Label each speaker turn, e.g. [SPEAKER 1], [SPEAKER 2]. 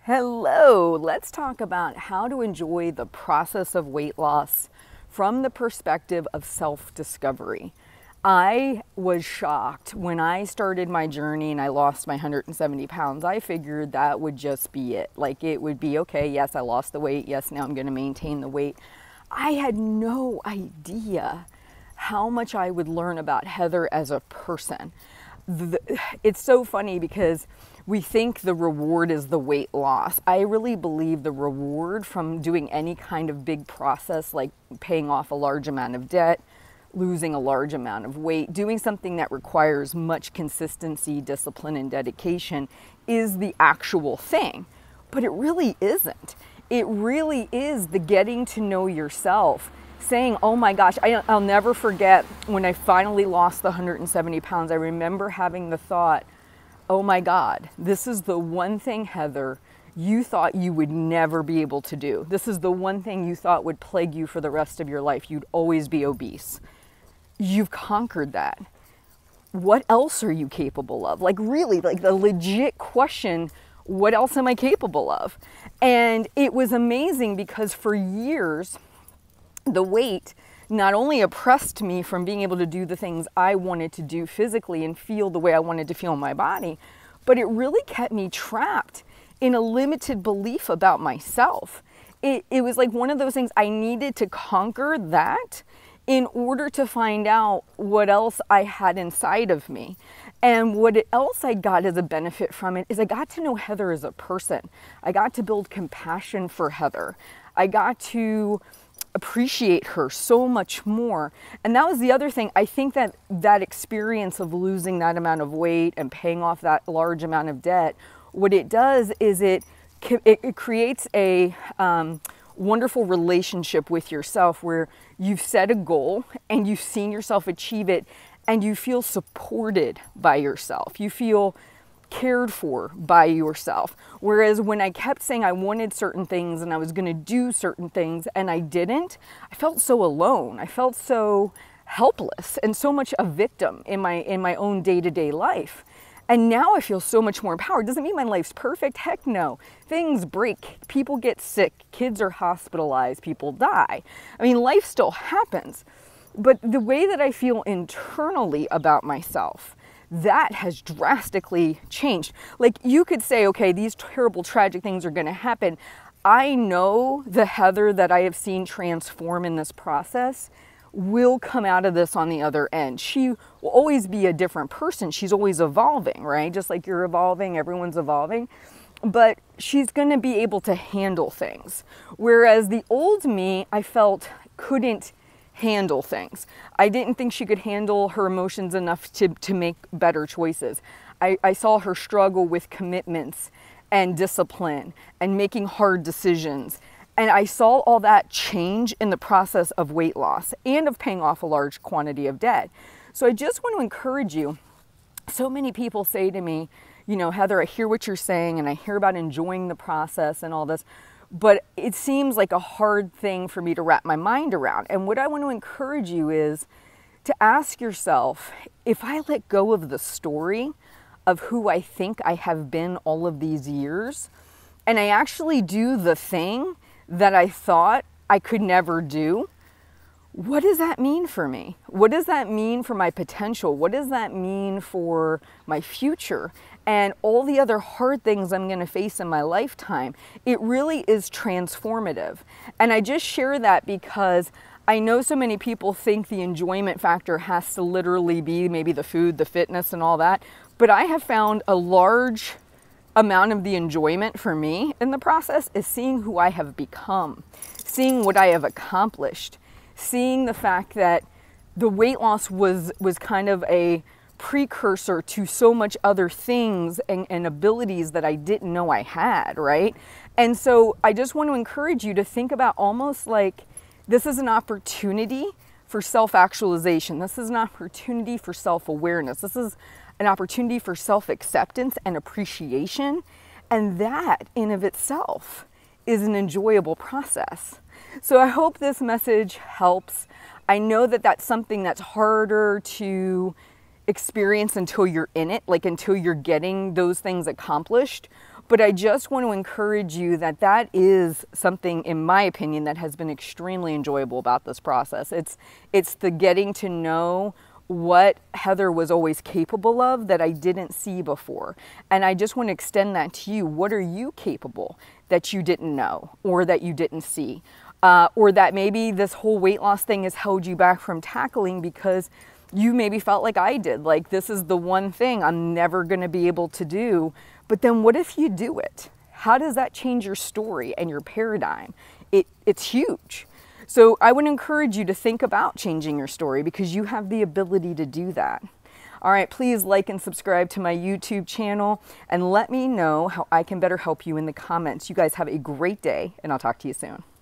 [SPEAKER 1] Hello, let's talk about how to enjoy the process of weight loss from the perspective of self-discovery. I was shocked when I started my journey and I lost my 170 pounds. I figured that would just be it. Like it would be, okay, yes, I lost the weight. Yes, now I'm going to maintain the weight. I had no idea how much I would learn about Heather as a person. It's so funny because we think the reward is the weight loss. I really believe the reward from doing any kind of big process like paying off a large amount of debt, losing a large amount of weight, doing something that requires much consistency, discipline, and dedication is the actual thing. But it really isn't. It really is the getting to know yourself, saying, oh my gosh, I'll never forget when I finally lost the 170 pounds. I remember having the thought, oh my God, this is the one thing, Heather, you thought you would never be able to do. This is the one thing you thought would plague you for the rest of your life. You'd always be obese. You've conquered that. What else are you capable of? Like really, like the legit question, what else am I capable of? And it was amazing because for years, the weight not only oppressed me from being able to do the things I wanted to do physically and feel the way I wanted to feel in my body, but it really kept me trapped in a limited belief about myself. It was like one of those things I needed to conquer that in order to find out what else I had inside of me. And what else I got as a benefit from it is I got to know Heather as a person. I got to build compassion for Heather. I got to appreciate her so much more. And that was the other thing. I think that experience of losing that amount of weight and paying off that large amount of debt, what it does is it creates a wonderful relationship with yourself where you've set a goal and you've seen yourself achieve it and you feel supported by yourself. You feel cared for by yourself. Whereas when I kept saying I wanted certain things and I was going to do certain things and I didn't, I felt so alone. I felt so helpless and so much a victim in my own day-to-day life. And now I feel so much more empowered. Doesn't mean my life's perfect. Heck no. Things break. People get sick. Kids are hospitalized. People die. I mean, life still happens. But the way that I feel internally about myself, that has drastically changed. Like you could say, okay, these terrible, tragic things are going to happen. I know the Heather that I have seen transform in this process will come out of this on the other end. She will always be a different person. She's always evolving, right? Just like you're evolving, everyone's evolving. But she's going to be able to handle things. Whereas the old me, I felt couldn't handle things. I didn't think she could handle her emotions enough to make better choices. I saw her struggle with commitments and discipline and making hard decisions. And I saw all that change in the process of weight loss and of paying off a large quantity of debt. So I just want to encourage you. So many people say to me, you know, Heather, I hear what you're saying and I hear about enjoying the process and all this, but it seems like a hard thing for me to wrap my mind around. And what I want to encourage you is to ask yourself, if I let go of the story of who I think I have been all of these years, and I actually do the thing that I thought I could never do, what does that mean for me? What does that mean for my potential? What does that mean for my future? And all the other hard things I'm going to face in my lifetime. It really is transformative. And I just share that because I know so many people think the enjoyment factor has to literally be maybe the food, the fitness, and all that. But I have found a large amount of the enjoyment for me in the process is seeing who I have become, seeing what I have accomplished, seeing the fact that the weight loss was kind of a precursor to so much other things and abilities that I didn't know I had, right? And so I just want to encourage you to think about almost like this is an opportunity for self-actualization. This is an opportunity for self-awareness. This is an opportunity for self-acceptance and appreciation. And that in of itself is an enjoyable process. So I hope this message helps. I know that that's something that's harder to experience until you're in it, like until you're getting those things accomplished. But I just want to encourage you that that is something, in my opinion, that has been extremely enjoyable about this process. It's the getting to know what Heather was always capable of that I didn't see before. And I just want to extend that to you. What are you capable that you didn't know or that you didn't see? Or that maybe this whole weight loss thing has held you back from tackling because you maybe felt like I did, like this is the one thing I'm never going to be able to do. But then what if you do it? How does that change your story and your paradigm? It's huge. So I would encourage you to think about changing your story because you have the ability to do that. All right, please like and subscribe to my YouTube channel and let me know how I can better help you in the comments. You guys have a great day and I'll talk to you soon.